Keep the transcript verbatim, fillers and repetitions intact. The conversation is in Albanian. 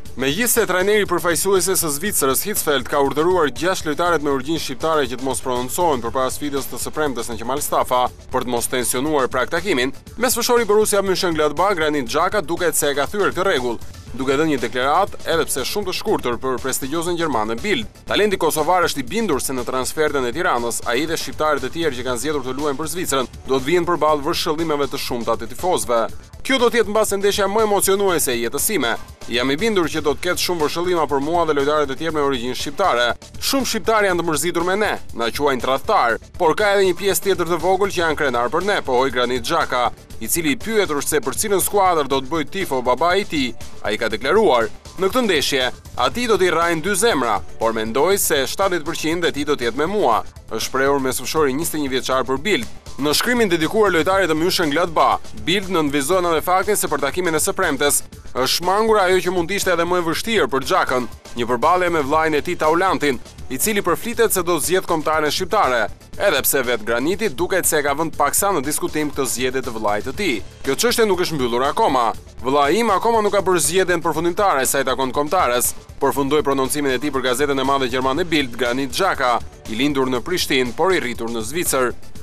Megjithëse trajneri përfaqësuese së Zvicrës Hitzfeld ka urdhëruar gjashtë lojtarët me origjinë shqiptare që të mos prononcohen përpara sfidës të së premtes në Kemal Stafa për të mos tensionuar prag takimin, mesfëshori Borussia Mönchengladbach Granit Xhaka duket se e ka thyer këtë rregull, duke dhënë një deklaratë edhe pse shumë të shkurtër për prestigjiozen gjermane Bild. Talenti kosovar është i bindur se në transferten e Tiranës, ai dhe shqiptarët e tjerë që kanë zgjedhur të luajnë për Zvicrën do të vinë përballë vëshillimeve të shumta të tifozëve. Kjo do të jetë mbas ndeshja më emocionuese e jetës time. Jam i bindur që do të ketë shumë vëshëllima për mua dhe lojtarët e tjerë me origjinë shqiptare. Shumë shqiptarë janë të mërzitur me ne, na quajnë tradhtar, por ka edhe një pjesë tjetër të vogël që janë krenar për ne, pohoi Granit Xhaka, i cili i pyetur se për cilën skuadër do të bëj tifo babai i tij, ai ka deklaruar: "Në këtë ndeshje, atij do t'i rrajnë dy zemra, por mendoj se shtatëdhjetë përqind e tij do të jetë me mua", është shprehur mesfëshori njëzet e një vjeçar për Bild. Në shkrimin dedikuar lojtarit të Mönchengladbach, Bild nënvizon edhe faktin se për takimin e së premtes është shmangur ajo që mund të ishte edhe më e vështirë për Xhakën, një përballje me vllajën e tij Taulantin, i cili përflitet se do zgjedh kombëtaren shqiptare, edhe pse vet Graniti duket se e ka vënë paksa në diskutim këtë zgjedhje të vllajit të tij. Kjo çështje nuk është mbyllur akoma. Vllai im akoma nuk ka bërë zgjedhjen përfundimtare sa i takon kombëtares, përfundoi prononcimin e tij për gazetën e madhe gjermane Bild Granit Xhaka, i lindur në Prishtinë por i rritur në Zvicër.